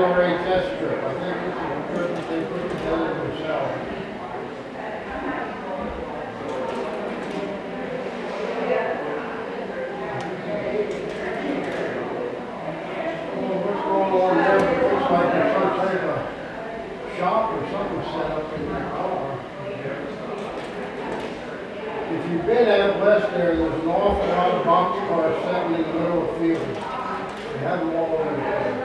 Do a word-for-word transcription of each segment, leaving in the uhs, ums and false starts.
R A test strip. I think this is a trip that they put together themselves. Well, what's going on there? It looks like there's some type of shop or something set up in that car. If you've been out west there, there's an awful lot of boxcars sitting in the middle of fields. They have them all over the place.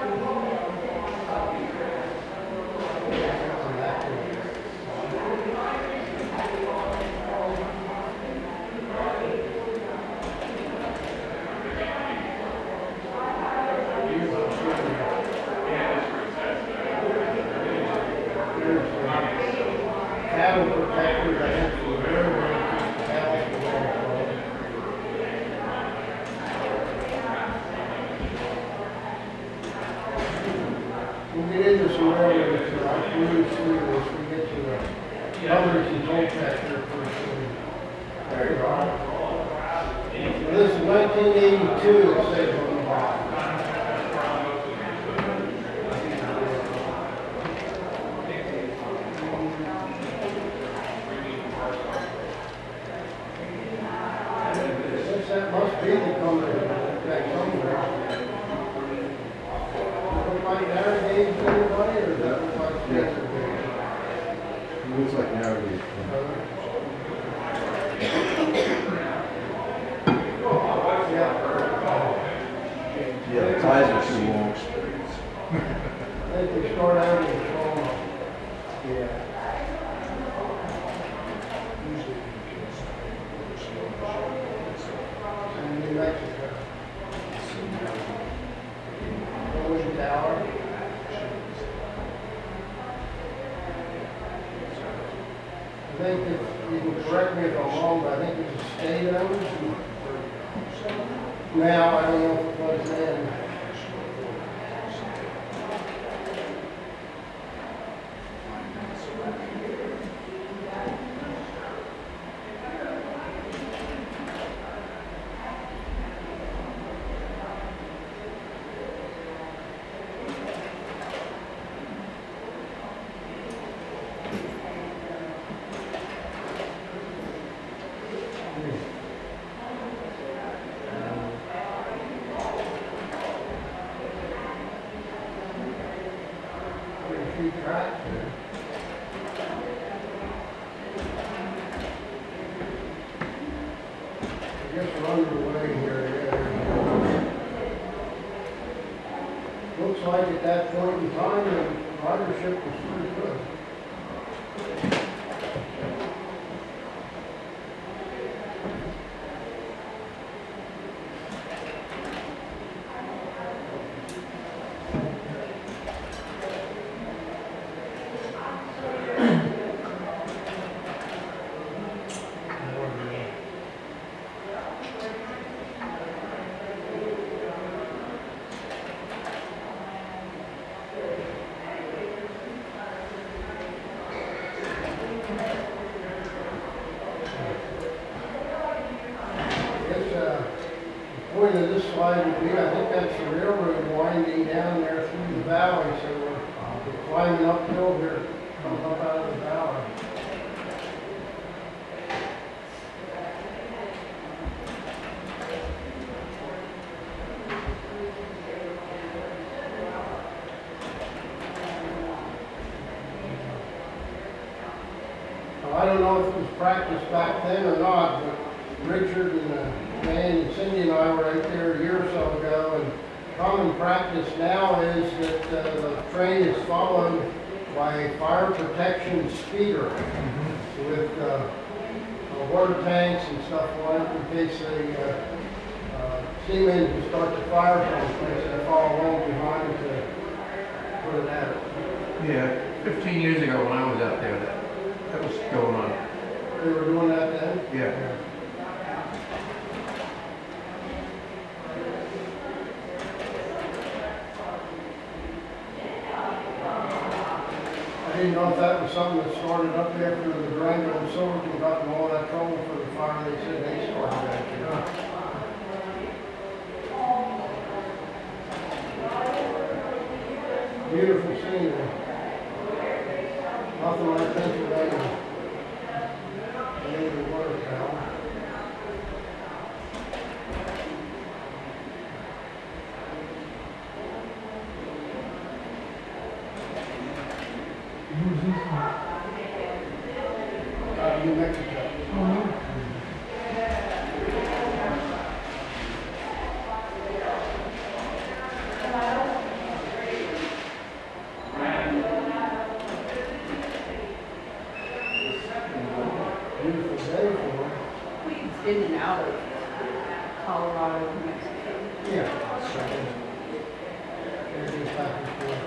Cattle protectors, I think, for the railroad. We'll get into some railroads here. I'll cruise through this. We get to the Cumbres and Toltec here pretty soon. There you go. So this is nineteen eighty-two, it says on the bottom. That must be the Cumbres that somewhere. Look like Narragansett to anybody, or does that look like Chesapeake? It looks like Narragansett. Yeah, the ties are too long. I think they start out in Trauma. Yeah. New Mexico. Golden Tower. I think if you can correct me if I'm wrong, but I think it's a state owned. Now, I don't know if it was then. Tracks there. I guess we're underway here. Yeah. Looks like at that point in time, the ridership was pretty good. The point of this slide would be, I think that's the railroad winding down there through the valley, so we're, uh, we're climbing uphill here, come up out of the valley. Now, I don't know if it was practiced back then or not, but Richard and uh, Dan and Cindy and I were out there a year or so ago, and common practice now is that uh, the train is followed by a fire protection speeder mm-hmm. with uh, uh, water tanks and stuff on it in case the uh, uh, steam engine starts a fire someplace, they follow along behind to put it out. Yeah, fifteen years ago when I was out there, that, that was going on. They were doing that then? Yeah. yeah. I didn't know if that was something that started up after the Durango and Silverton got in all that trouble for the fire. They said they started that. You know? Beautiful scenery. Nothing like Pennsylvania. Maybe water tower. Uh, New Mexico. Oh, Beautiful day for it. We've in and out of Colorado and Mexico. Yeah. There's just back and forth.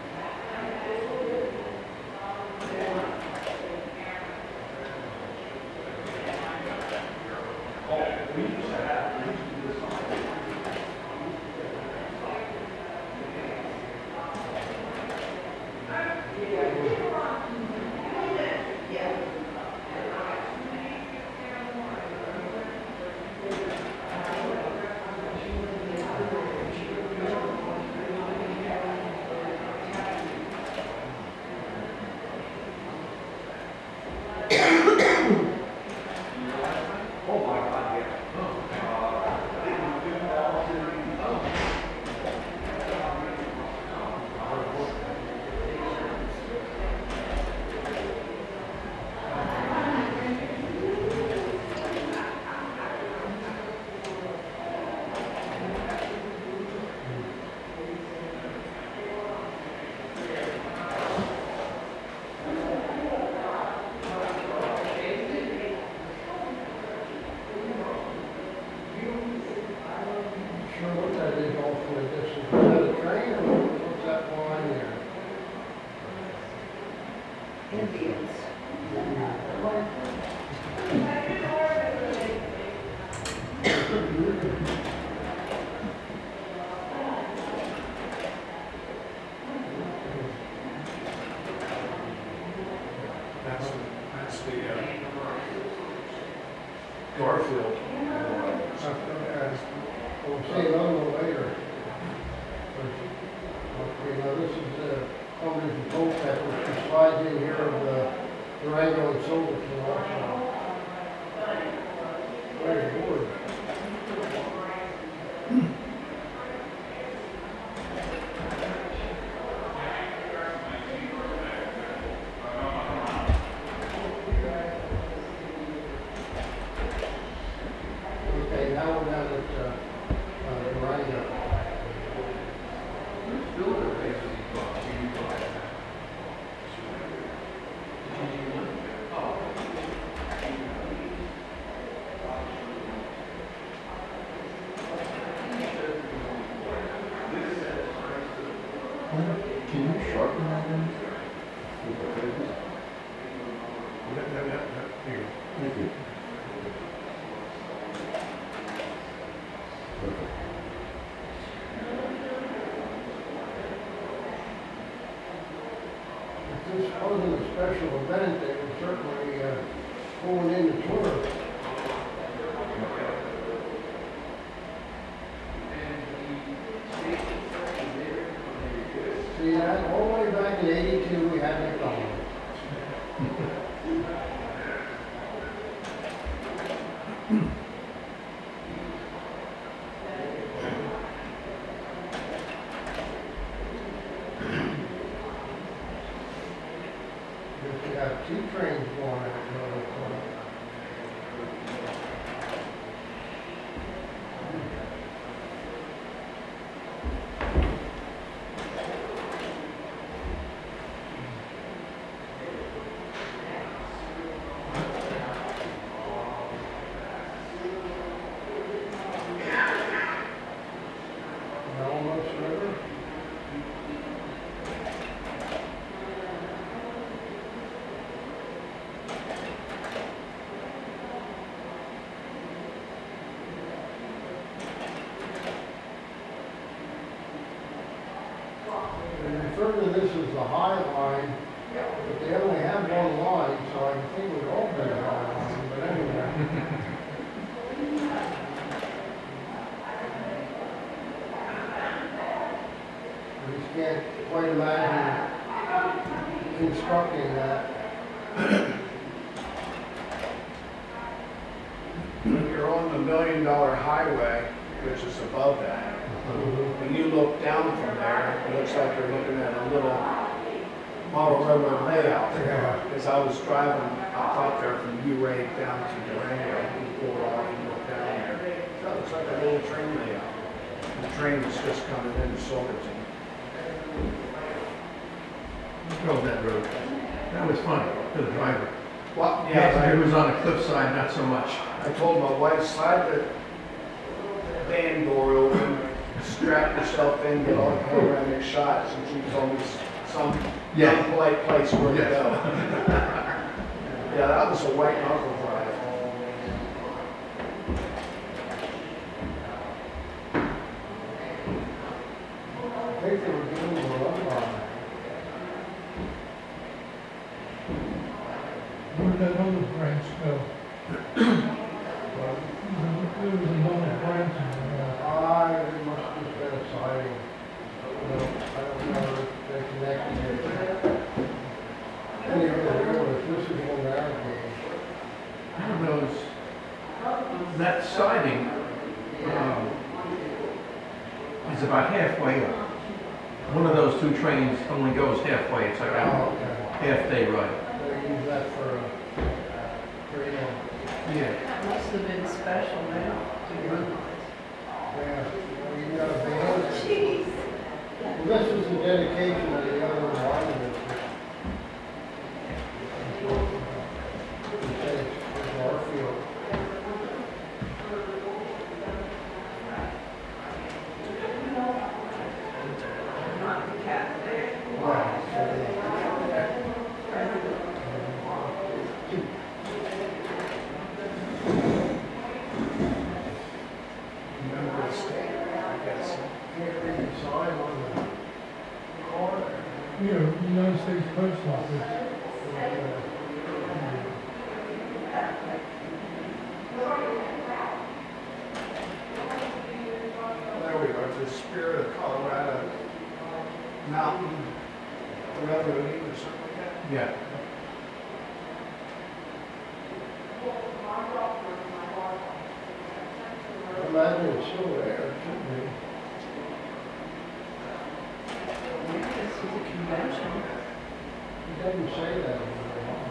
Sure what that is all for this. Is that a train or what's that line there? Indians. That's, that's the, uh, Garfield. Okay. We'll see another one later. Okay, now this is the Cumbres and Toltec, which slides in here of the Durango and Silverton also. Very good. Okay, now we're down at uh, uh, Durango. can you sharpen that then? With the pages? Yeah, yeah, yeah, yeah. Here you go. Thank you. Perfect. If this wasn't a special event, they would certainly uh, pulling in the tourists. See that, all the way back in eighty-two, we had McDonald's. You got two trains going out there. Almost River. They refer to this as the High Line, but they only have one line, so I think it would all be the High Line, but anyway. These can't quite imagine constructing that. When you're on the million dollar highway, which is above that, when you look down from there, it looks like you're looking at a little model railroad layout. Yeah. As I was driving, I thought there from U-Ray down to Durango, you pulled off and looked down there. That looks like a little train layout. The train was just coming into Silverton. I drove that road. That was fun for the driver. Well, Yeah, yeah, it was on a cliffside, not so much. I, I told my wife, slide the van door open, strap yourself in, get all the panoramic shots, and she told me some Yeah. unpolite place where to Yes. go. Yeah, that was a white knuckle drive. I think they were doing a lot on it. Where'd that other branch go? There was another branch in there. Ah, it must have just been a siding. No, I don't know if they connected it. Anyway, there was, this is one that I gave. I don't know, it's- that siding um, is about halfway up. One of those two trains only goes halfway. It's like Oh, a okay. half-day ride. They use that for, uh, for, you know, Yeah. Must have been special now. yeah, well, you got a van. Jeez. Well, this was the dedication of the other monument. He said it's it's our field. Not the cat. Wow, so, Remember the state, I guess. can't read the sign on the corner. Here, United States Post Office. There we are, the Spirit of Colorado Mountain Railroading or something like that. Yeah. I imagine it's still there, it should be. Maybe this is a convention. It doesn't say that on the wall.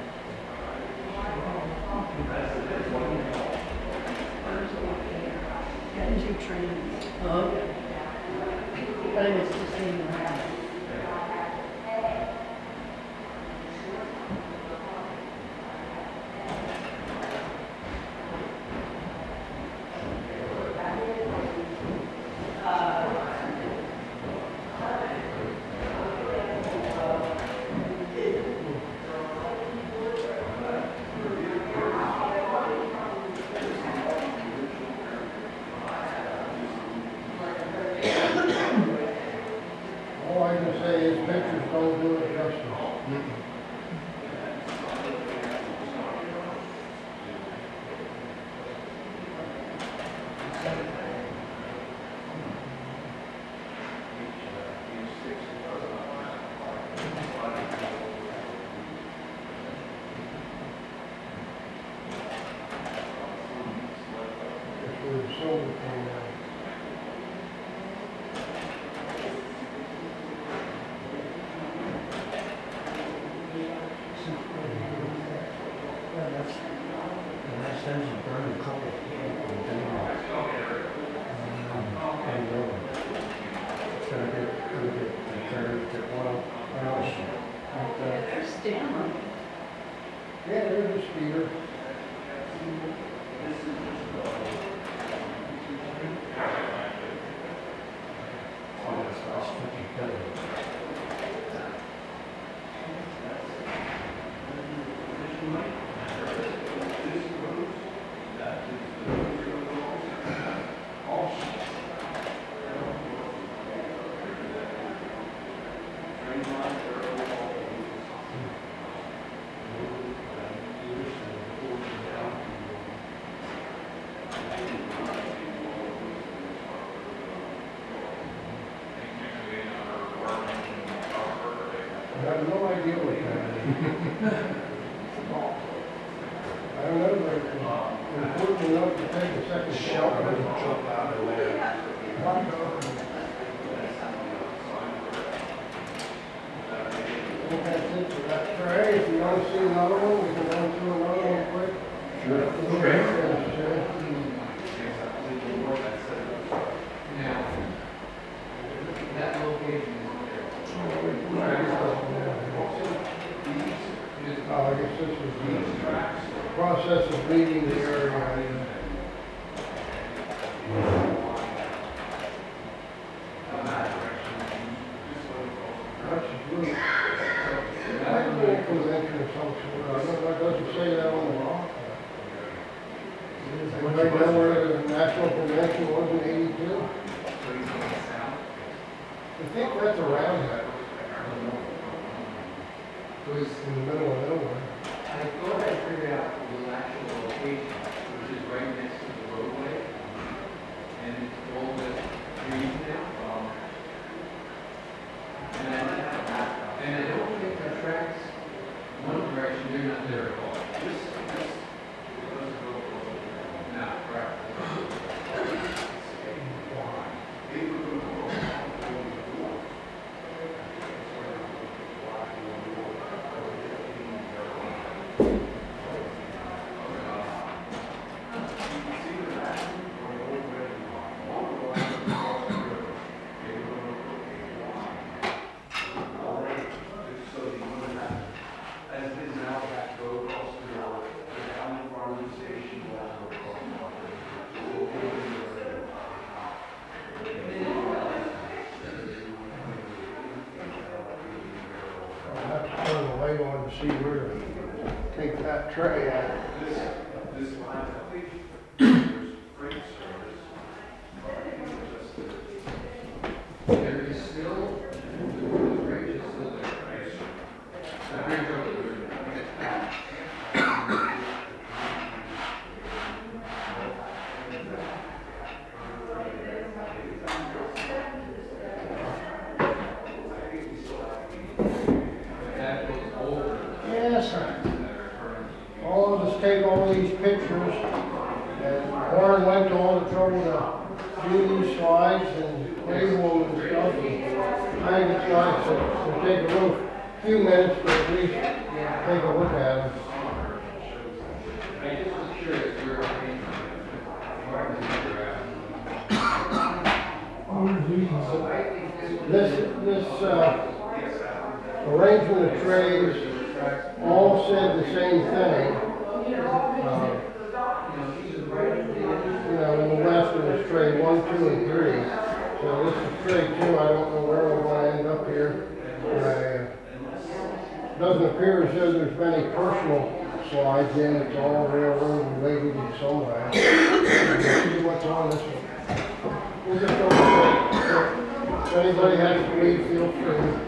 And two trains. Oh, okay. But it was the same route. All I can say is pictures don't do it justice. That's where the silver came out. Yeah, that's, and that says you burn a couple of people and then, um, and roll. It's gonna get, gonna get turned to oil, oil shit. Like, uh, There's Stanley. Yeah, there's a speeder. oh, that's, that's fucking good. have no idea what that is. I don't know, but it's important enough to take a second Shell shot. doesn't jump out of there. I think that's it for that tray. If you want to see another one, we can run through another one quick. Sure. Okay. That location Oh, I guess this was the process of reading the area. That's blue. Might be a convention or some sort. I don't know, it doesn't say that on the law. Anybody know where the national convention was in eighty-two? I think that's around that. was, In the middle of nowhere. I thought I figured out the actual location, which is right next to the roadway. And it's all the trees now. Um, And I, and I don't think the tracks, one direction, they're not there at all. This, this, no, right. I'll have to turn the light on to see where to take that tray out. This line, I think, there's freight service. There is still, the bridge is still there, right? The bridge over there. That goes over. Yes, sir. All of us take all these pictures, and Warren went to all the trouble to do these slides and label them and stuff. And I think it's nice to, to take a little, few minutes to at least take a look at them. I just was curious where it came from. Where's these? So I think this one. This, this, uh, arrangement of trays all said the same thing. Uh, You know, in the left it was tray one, two, and three. So this is tray two. I don't know where we're going to end up here. Uh, doesn't appear as though there's many personal slides in. It's all railroad related in some way. Let's see what's on this one. We'll just go with it. If anybody has to leave, feel free.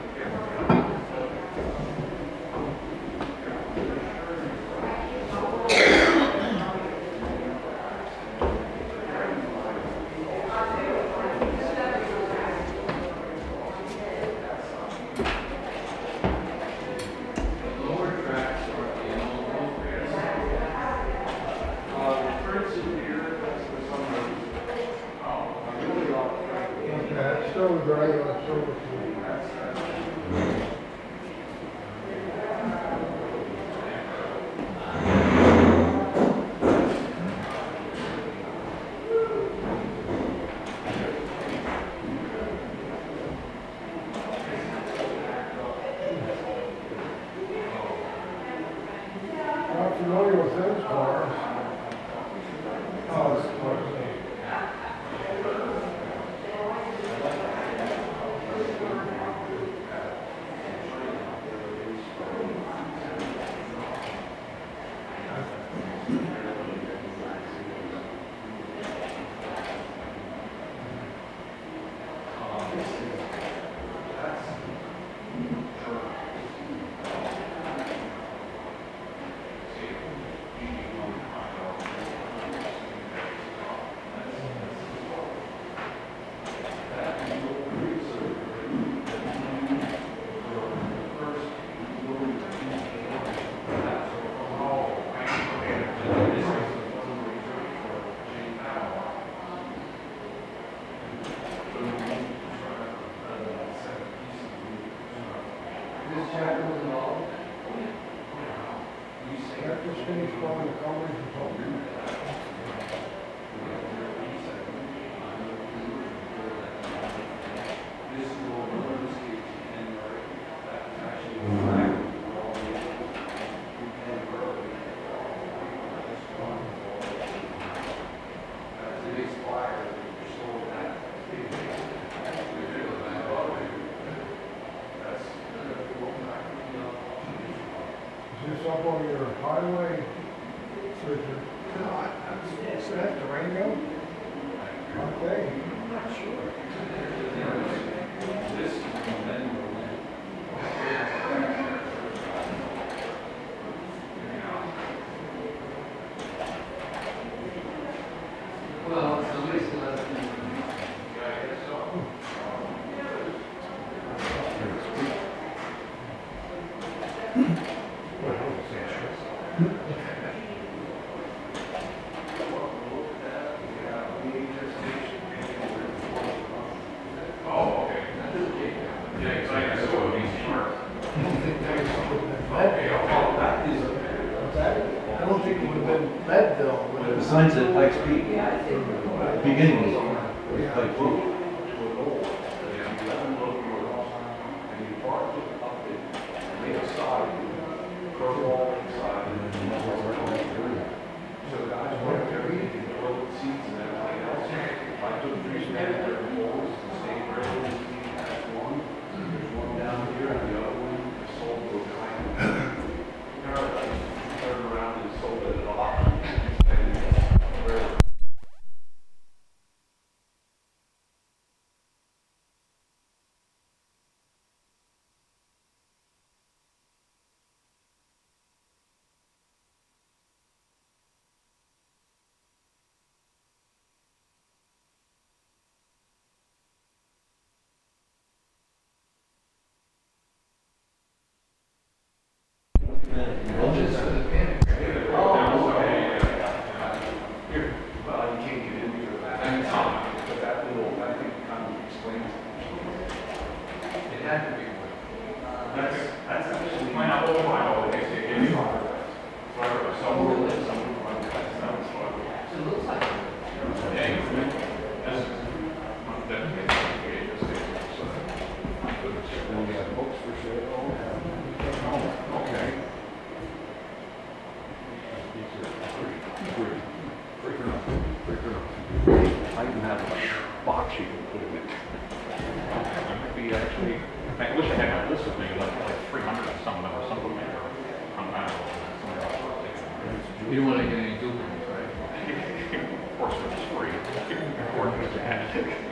Still Durango and Silverton. This chapter was involved. That just finished going to Cumbres and Toltec. This will landscape and that's actually a flag. That's the big flyer that you sold that. That's. Is this up on your highway, Richard? No, I, I'm, is that Durango? Okay. I'm not sure. This is then. Well, somebody still has to. Yeah, I guess so. Oh, okay. Yeah, exactly. So it means smart. Okay, oh, that is a. What's that? I don't think it would have been Leadville. would it? The sign said Pikes Peak. Beginning was Pikes Peak. So guys, what everything, the road seats and everything else, I took three standard poles, the state railroad, that's one. There's one down here and the other one sold to a client. Turned around and sold it at a lot. And where I even have a box you can put in it. I might be actually, I wish I had my list with me, like, like three hundred of some of them or something, or, I'm not know. you don't want to get any duplicates, right? Of course, it was free. Of course, it was bad.